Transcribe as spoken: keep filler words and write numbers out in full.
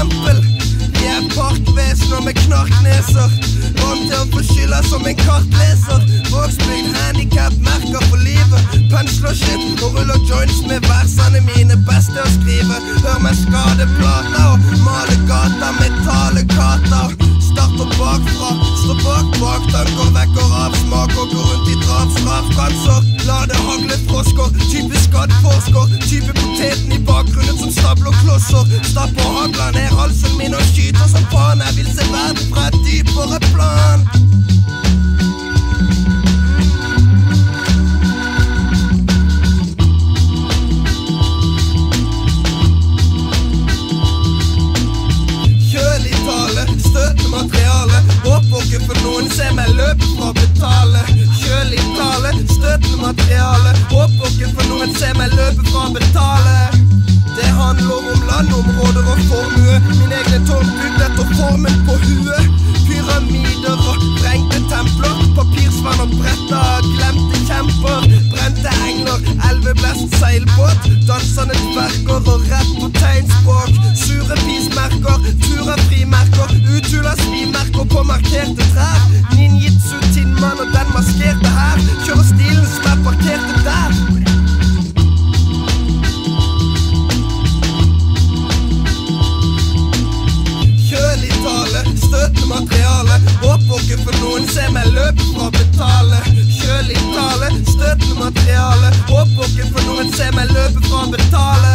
stempel. Vi er parkvesener med knarkneser, vant til å få skylda som en kartleser. Vågsbygd handicap, merker for livet. Pensler shit og ruller joints med versene mine. Beste å skrive, hør meg skade plata og male gata med talekata. Starter bakfra, står bak bak tanker, vekker avsmak og går rundt i drapsstrafkanser. La det hagle frosker, type skaddforsker, type poteten i bakgrunnen som stabler klosser. Stapper hagla ned halsen min og skyter som faen. Jeg vil se verden fra et dypere plan. Materiale, håper ikke for noen ser meg løpe fra betale. Kjølig tale, støtende materiale, håper ikke for noen ser meg løpe fra betale. Det handler om landområder og formue, min egne tårn bygd etter formen på huet. Pyramider og brengte templer, papirsvann og bretta, glemte kjemper. Brente engler, elveblest seilbåt, dansende dverger og rett på tegnspråk. Sure pismerker, turafrimerker, utula svimerker på markerte trær. Ninjitsu, tinnmann og den maskerte her, kjører stilen som er parkerte der. Kjølig tale, støtende materiale, håper ikke for noen ser meg løpe fra betale. Kjølig tale, støtende materiale, håper ikke for noen ser meg løpe fra betale.